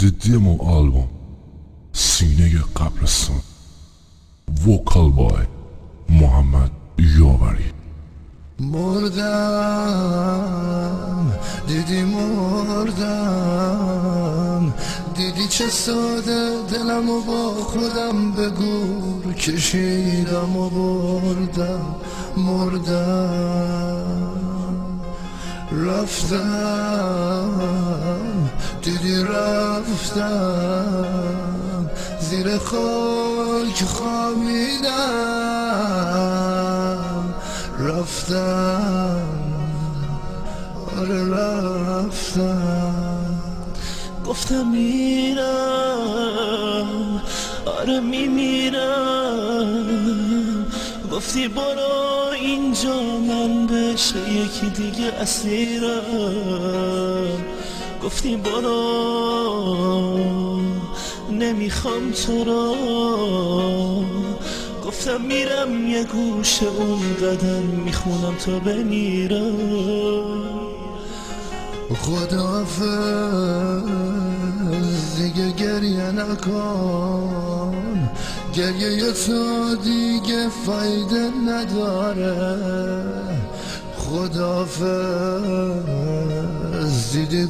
The demo album سینه قبرستان وکال بای محمد یاوری. مردم دیدی مردم، دیدی چه ساده دلمو با خودم به گور کشیدم و بردم. مردم رفتم دیدی رفتم، زیر خاک خوابیدم. رفتم آره رفتم، گفتم میرم آره میمیرم، گفتی برو اینجا من بشه یکی دیگه اسیرم. گفتی برو نمیخوام تو رو، گفتم میرم یه گوشه اون قدم میخونم تا بمیرم. خداحافظ دیگه گریه نکن، گریه تو دیگه فایده نداره. خداحافظ دیدی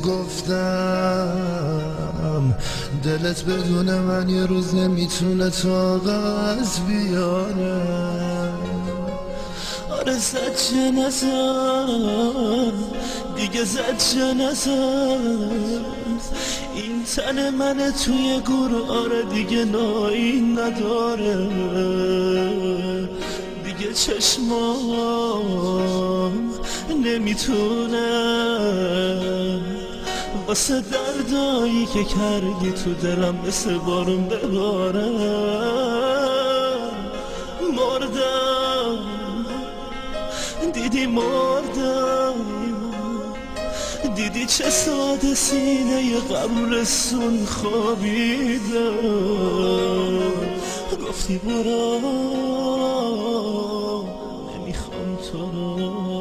گفتم دلت بدون من یه روز نمیتونه طاقت بیاره. آره زد جنازم دیگه، زد جنازم، این تن من توی گور آره دیگه نایی نداره. دیگه چشمام نمیتونه واسه دردایی که کردی تو دلم مثل بارون بباره. مردم دیدی مردم، دیدی چه ساده سینه قبرستون خوابیدم. گفتی برو نمیخوام تو رو.